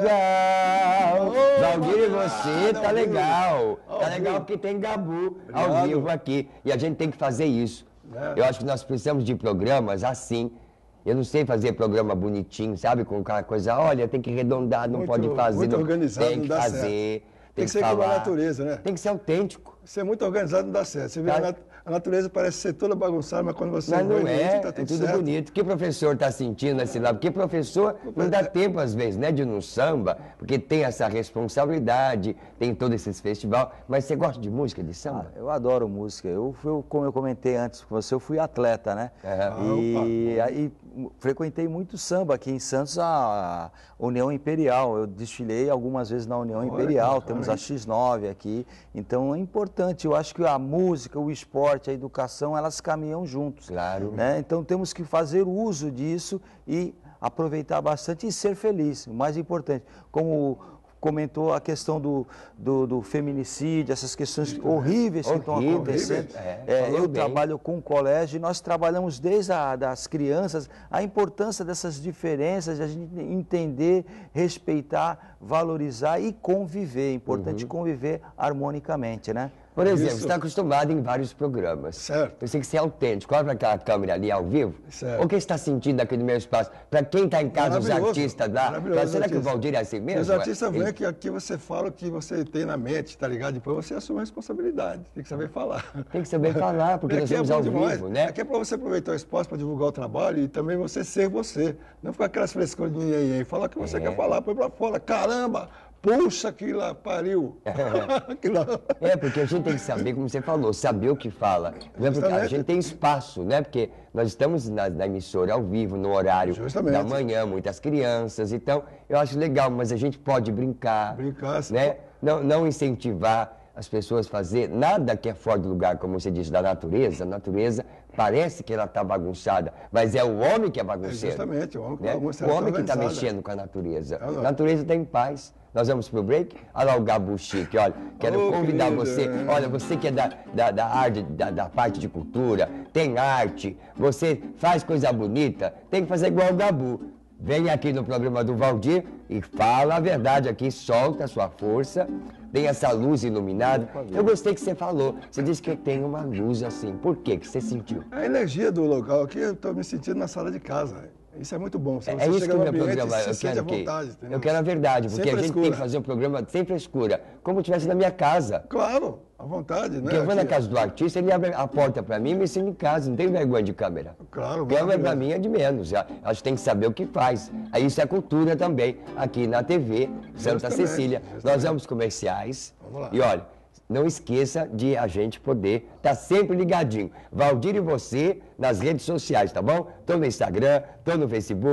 legal. Ô, Valdir e Valdir, você, tá ao vivo. legal. Ao Tá legal vivo. porque tem Gabu ao Obrigado. vivo aqui. E a gente tem que fazer isso. É. Eu acho que nós precisamos de programas assim. Eu não sei fazer programa bonitinho, sabe? Com aquela coisa, olha, tem que arredondar, não Muito- pode fazer. muito não- organizado, tem não que dá fazer. certo. Tem que ser falar. como a natureza, né? Tem que ser autêntico. Ser muito organizado não dá certo. Você vê Tá. a, nat- a natureza parece ser toda bagunçada, mas quando você Mas não vai é, dentro, é tá tudo, tudo certo. bonito. O que o professor está sentindo assim lá? Porque professor não dá tempo, às vezes, né, de ir no samba, porque tem essa responsabilidade, tem todo esse festival. Mas você gosta de música, de Ah, samba? eu adoro música. Eu fui, como eu comentei antes com você, eu fui atleta, né? Aham. E aí frequentei muito samba aqui em Santos, a União Imperial. Eu desfilei algumas vezes na União Olha, Imperial, que temos bacana, a X nove aqui. Então é importante. Eu acho que a música, o esporte, a educação, elas caminham juntos. Claro. Né? Então temos que fazer uso disso e aproveitar bastante e ser feliz, o mais importante. Como comentou a questão do, do, do feminicídio, essas questões horríveis que estão Horríveis, acontecendo. é, É, falou eu bem. trabalho com colégio e nós trabalhamos desde a, das crianças a importância dessas diferenças, de a gente entender, respeitar, valorizar e conviver. É importante Uhum. conviver harmonicamente, né? Por exemplo, Isso. você está acostumado em vários programas. Certo. Você tem que ser autêntico. Olha para aquela câmera ali ao vivo. Certo. O que você está sentindo aqui no meu espaço? Para quem está em casa, os Maravilhoso, artistas lá. maravilhoso, Mas será que o artista. Valdir é assim mesmo? Os artistas Ele- vêm que aqui você fala o que você tem na mente, tá ligado? Depois você assume a responsabilidade. Tem que saber falar. Tem que saber falar, porque nós Aqui é estamos bom ao demais. vivo, né? Aqui é para você aproveitar o espaço para divulgar o trabalho e também você ser você. Não ficar aquelas frescuras de ninguém. Falar o que você É. quer falar, põe para fora. Caramba! Puxa, aquilo lá, pariu. Aquilo lá. É, porque a gente tem que saber, como você falou, saber o que fala. Não é porque a Justamente. gente tem espaço, né? Porque nós estamos na, na emissora ao vivo, no horário Justamente. da manhã, muitas crianças. Então, eu acho legal, mas a gente pode brincar. Brincar, sim. Né? Não, não incentivar as pessoas a fazer nada que é fora do lugar, como você disse, da natureza. A natureza parece que ela está bagunçada, mas é o homem que é bagunceiro. É justamente, o homem que né? bagunça, O ela homem que está está organizada. mexendo com a natureza. É, não. A natureza está em paz. Nós vamos pro break. Olha lá o Gabu Chique, olha. Quero Ô, convidar querido, você. é. Olha, você que é da, da, da arte, da, da parte de cultura, tem arte, você faz coisa bonita, tem que fazer igual o Gabu. Vem aqui no programa do Valdir e fala a verdade aqui, solta a sua força, tem essa luz iluminada. Eu gostei que você falou. Você disse que tem uma luz assim. Por quê? Que você sentiu? A energia do local aqui, eu estou me sentindo na sala de casa. Isso é muito bom. Se É, você é isso chega que o no meu ambiente, programa, se eu sente quero à que... vontade, entendeu? Eu quero a verdade, porque Sem a gente tem que frescura. fazer um programa sem frescura, como se estivesse na minha casa. Claro, à vontade, né? Porque eu vou na Aqui- casa do artista, ele abre a porta pra mim e me ensina em casa, não tem vergonha de câmera. Claro, Câmera pra maravilhoso. mim é de menos, já. Acho que tem que saber o que faz. Aí isso é cultura também, aqui na T V Santa Justamente, Cecília. Nós justamente. vamos comerciais. Vamos lá. E olha, não esqueça de a gente poder estar sempre ligadinho. Valdir e você nas redes sociais, tá bom? Tô no Instagram, tô no Facebook.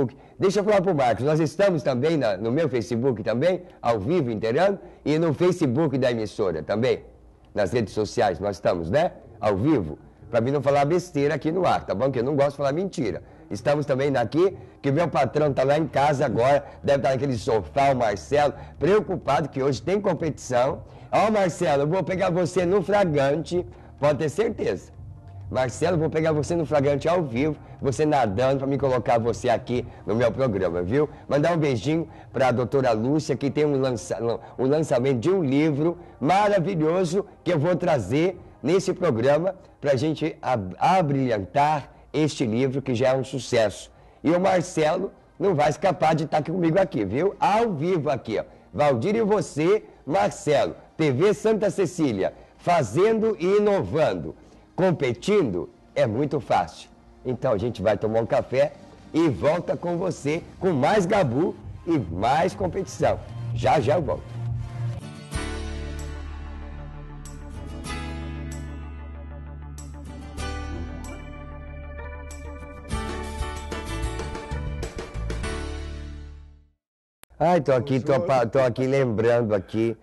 Deixa eu falar pro Marcos, nós estamos também na, no meu Facebook também, ao vivo, inteirando, e no Facebook da emissora também, nas redes sociais, nós estamos, né? Ao vivo, para mim não falar besteira aqui no ar, tá bom? Que eu não gosto de falar mentira. Estamos também aqui, que meu patrão está lá em casa agora, deve estar naquele sofá, o Marcelo, preocupado que hoje tem competição. Ó, Marcelo, eu vou pegar você no flagrante, pode ter certeza. Marcelo, vou pegar você no flagrante ao vivo, você nadando para me colocar você aqui no meu programa, viu? Mandar um beijinho para a doutora Lúcia, que tem um, lança, um lançamento de um livro maravilhoso que eu vou trazer nesse programa para a gente ab abrilhantar este livro que já é um sucesso. E o Marcelo não vai escapar de estar aqui comigo aqui, viu? Ao vivo aqui, ó. Valdir e você, Marcelo, T V Santa Cecília, fazendo e inovando. Competindo é muito fácil. Então a gente vai tomar um café e volta com você com mais Gabu e mais competição. Já já eu volto. Ai, tô aqui, tô, tô aqui lembrando aqui.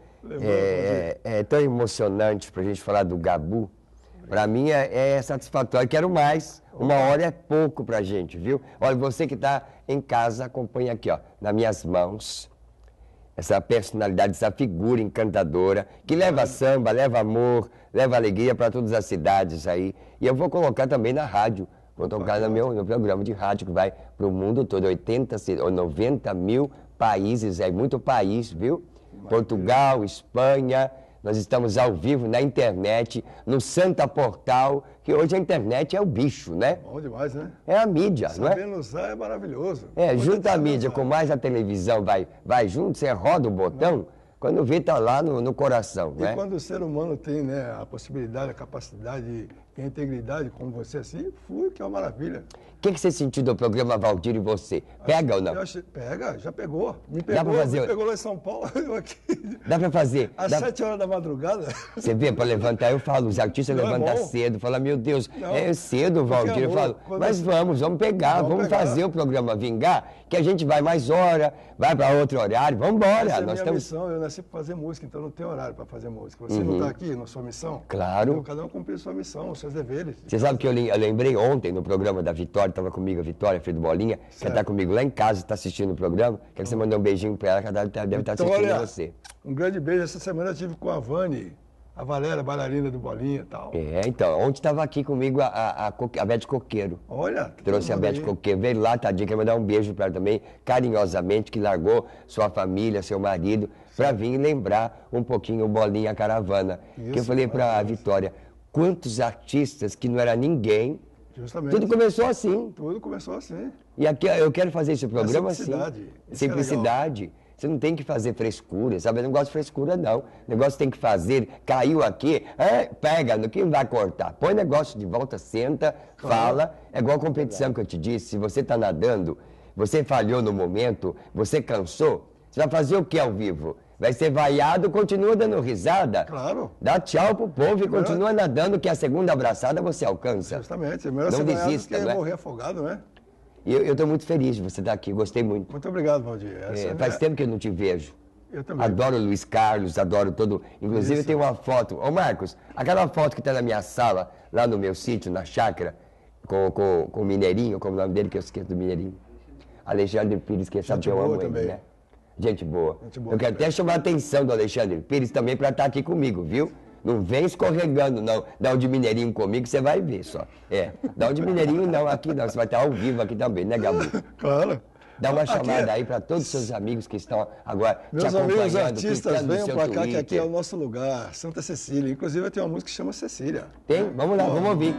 É, é, é tão emocionante pra gente falar do Gabu. Para mim é, é satisfatório, quero mais, uma hora é pouco pra gente, viu? Olha, você que está em casa, acompanha aqui, ó, nas minhas mãos, essa personalidade, essa figura encantadora, que leva samba, leva amor, leva alegria para todas as cidades aí. E eu vou colocar também na rádio, vou tocar no meu no programa de rádio que vai para o mundo todo, oitenta ou noventa mil países, é muito país, viu? Portugal, Espanha... Nós estamos ao vivo na internet, no Santa Portal, que hoje a internet é o bicho, né? Bom demais, né? É a mídia, não é? Sabendo usar é maravilhoso. É, junta a mídia com mais a televisão, vai, vai junto, você roda o botão, não. Quando vê, tá lá no, no coração, e né? E quando o ser humano tem, né, a possibilidade, a capacidade e a integridade, como você assim, flui, que é uma maravilha. O que, que você sentiu do programa Valdir e você? Pega acho, ou não? Achei, pega, já pegou. Me pegou, Dá pra fazer... me pegou lá em São Paulo, eu aqui. Dá pra fazer? Às Dá... sete horas da madrugada. Você vê, pra levantar, eu falo, os artistas não levantam é cedo, falam, meu Deus, não, é cedo, Valdir. Eu falo, mas eu... vamos, vamos pegar, vamos, vamos pegar. fazer o programa Vingar, que a gente vai mais hora, vai pra outro horário, vamos embora. Essa é a Nós minha estamos... missão, eu nasci pra fazer música, então não tem horário pra fazer música. Você uhum. não tá aqui na sua missão? Claro. Então, cada um cumprir sua missão, os seus deveres. Você sabe que eu lembrei ontem no programa da Vitória, estava comigo a Vitória, filha do Bolinha, certo. que está comigo lá em casa, está assistindo o programa. Quero que você mandar um beijinho para ela, que ela deve estar assistindo Vitória, você. Um grande beijo. Essa semana eu tive com a Vani, a Valéria, bailarina do Bolinha e tal. É, então, ontem estava aqui comigo a, a, a, a Beth Coqueiro. Olha. Trouxe a Beth aí. Coqueiro, veio lá, tadinha, quero mandar um beijo para ela também, carinhosamente, que largou sua família, seu marido, para vir lembrar um pouquinho o Bolinha Caravana. Isso, que eu falei para a Vitória, quantos artistas que não era ninguém. Justamente. Tudo começou assim. Tudo começou assim. E aqui eu quero fazer esse programa é simplicidade. assim. Simplicidade. É Você não tem que fazer frescura, sabe? Eu não gosto de frescura, não. O negócio tem que fazer, caiu aqui, é, pega, no que vai cortar. Põe o negócio de volta, senta, claro. fala. É igual a competição que eu te disse. Se você está nadando, você falhou no momento, você cansou, você vai fazer o que ao vivo? Vai ser vaiado, continua dando risada. Claro. Dá tchau pro povo e continua nadando, que a segunda abraçada você alcança. Justamente. É melhor não ser desista, vaiado que né? morrer afogado, né? E eu estou muito feliz de você estar aqui, gostei muito. Muito obrigado, Valdir. É, faz é... tempo que eu não te vejo. Eu também. Adoro o Luiz Carlos, adoro todo... Inclusive Isso. eu tenho uma foto... Ô Marcos, aquela foto que está na minha sala, lá no meu sítio, na chácara, com, com, com o Mineirinho, como é o nome dele, que eu esqueço do Mineirinho. Alexandre Pires, que sabe que eu amo ele, né? Gente boa. Gente boa. Eu quero também. até chamar a atenção do Alexandre Pires também para estar aqui comigo, viu? Não vem escorregando, não. Dá um de Mineirinho comigo, você vai ver só. É, dá um de Mineirinho não aqui não, você vai estar ao vivo aqui também, né, Gabu? Claro. Dá uma aqui chamada é... aí para todos os seus amigos que estão agora Meus te acompanhando. Meus amigos artistas, venham para cá, que aqui é o Twitter. nosso lugar, Santa Cecília. Inclusive eu tenho uma música que chama Cecília. Tem? Vamos lá, vamos ouvir.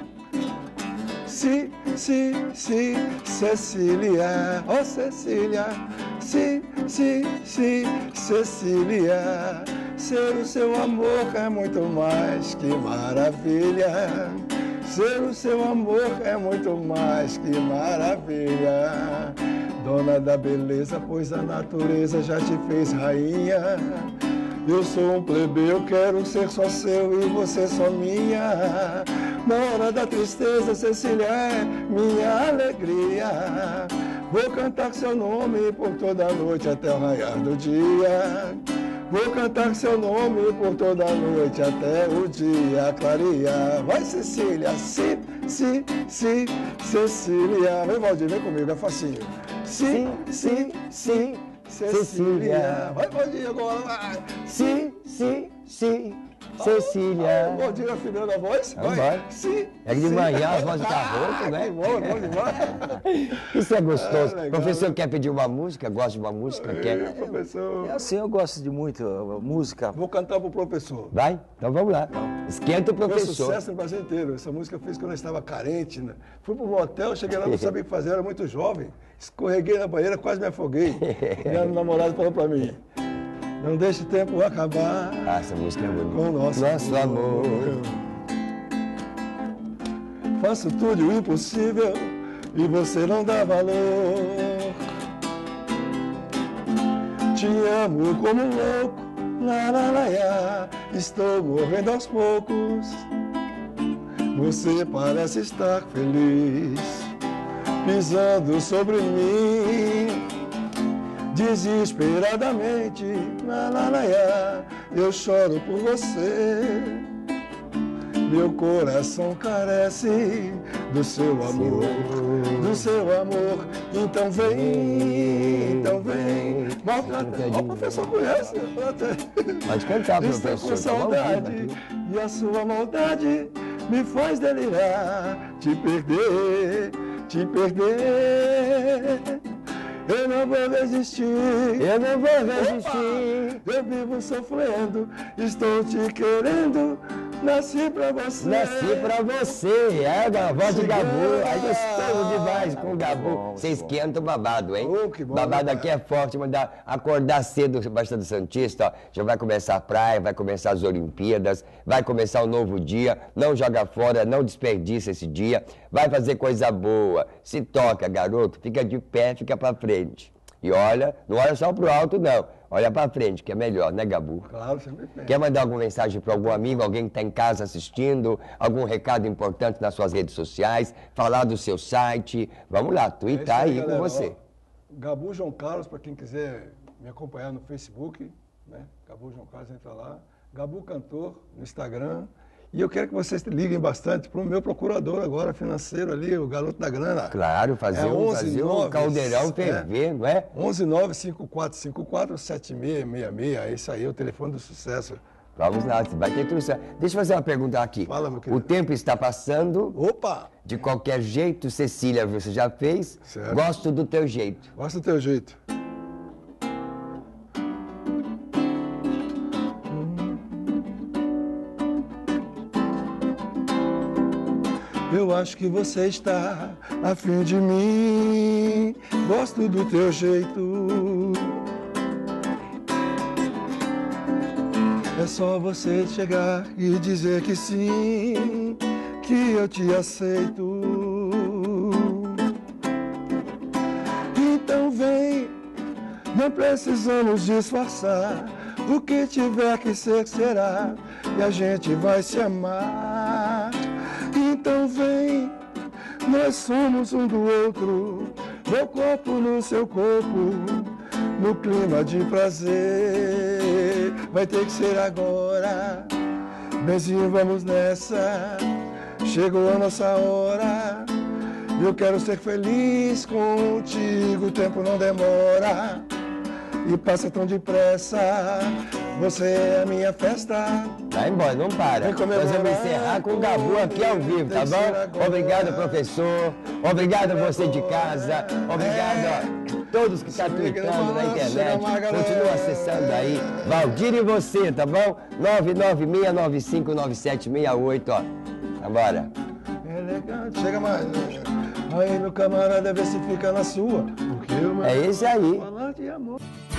Si, si, si, Cecília, oh Cecília, si, si, si, Cecília, ser o seu amor é muito mais que maravilha, ser o seu amor é muito mais que maravilha, dona da beleza, pois a natureza já te fez rainha. Eu sou um plebeu, quero ser só seu e você só minha. Na hora da tristeza, Cecília é minha alegria. Vou cantar seu nome por toda a noite até o raiar do dia. Vou cantar seu nome por toda a noite até o dia clarear. Vai, Cecília, si, si, si, Cecília. Vem, Valdir, vem comigo, é facinho. Si, si, si, Cecília. Vai, Valdir, agora vai. Si, si, si, Cecília. Bom dia, afinando a voz. Vamos embora. Si, É que de manhã a voz tá rouca, né? Que bom, bom demais. Isso é gostoso. É, legal, Professor, né? quer pedir uma música? Gosta de uma música? Quer? Professor, É assim, eu gosto de muito uh, música. vou cantar pro professor. Vai? Então vamos lá. Esquenta o Foi professor. sucesso no Brasil inteiro. Essa música eu fiz quando eu estava carente, né? Fui para um motel, cheguei lá, não sabia o que fazer, era muito jovem. Escorreguei na banheira, quase me afoguei. Minha namorada falou para mim, não deixe o tempo acabar Ah, essa música é bonita. com o nosso, Nosso amor. Faço tudo o impossível e você não dá valor. Te amo como um louco, lá, lá, lá, lá. Estou morrendo aos poucos. Você parece estar feliz, pisando sobre mim, desesperadamente. Lá, lá, lá, lá. Eu choro por você. Meu coração carece do seu amor, do seu amor. Então vem, então vem. Ó, o professor conhece. Pode cantar, Estou professor. com Tá ao vivo saudade aqui. e a sua maldade me faz delirar. Te perder, te perder. Eu não vou resistir. Eu não vou resistir. Opa! Eu vivo sofrendo, estou te querendo. Nasci pra você. Nasci pra você. É a voz de Gabu. Cigana. Aí gostoso demais com o Gabu. bom, Você bom. esquenta o babado, hein? Oh, que bom, Babado né, aqui é forte. Mandar acordar cedo, Baixada Santista. Ó. Já vai começar a praia, vai começar as Olimpíadas, vai começar o novo dia. Não joga fora, não desperdiça esse dia. Vai fazer coisa boa. Se toca, garoto, fica de pé, fica pra frente. E olha, não olha só pro alto, não. Olha pra frente, que é melhor, né, Gabu? Claro, sempre tem. Quer mandar alguma mensagem para algum amigo, alguém que está em casa assistindo, algum recado importante nas suas redes sociais, falar do seu site? Vamos lá, É Twitter isso tá aí galera. com você. Ó, Gabu João Carlos, para quem quiser me acompanhar no Facebook, né? Gabu João Carlos, entra lá. Gabu Cantor, no Instagram. E eu quero que vocês liguem bastante para o meu procurador agora, financeiro ali, o garoto da grana. Claro, fazer, É um, onze, fazer um nove, caldeirão ferver, não é? onze nove cinco quatro cinco quatro sete seis seis seis, é isso aí, o telefone do sucesso. Vamos lá, vai ter tudo certo. Deixa eu fazer uma pergunta aqui. Fala, meu querido. O tempo está passando, Opa! de qualquer jeito, Cecília, você já fez. Certo. Gosto do teu jeito. Gosta do teu jeito. Eu acho que você está a fim de mim. Gosto do teu jeito. É só você chegar e dizer que sim, que eu te aceito. Então vem, não precisamos disfarçar. O que tiver que ser, será. E a gente vai se amar. Então vem, nós somos um do outro, meu corpo no seu corpo, no clima de prazer. Vai ter que ser agora, benzinho, vamos nessa, chegou a nossa hora. Eu quero ser feliz contigo, o tempo não demora e passa tão depressa. Você é a minha festa. Vai embora, não para. Vem comemorar Nós vamos encerrar com o Gabu aqui ao vivo, tá Tem que ser bom? agora. Obrigado, professor. Obrigado a você de casa. Obrigado a todos que estão Chega tweetando na mais, internet. chega mais, galera. Continua acessando aí. Valdir e você, tá bom? nove nove seis nove cinco nove sete seis oito, ó. Vambora. Elegante, chega mais. Aí, meu camarada, vê se fica na sua. Porque eu É esse aí. falar de amor.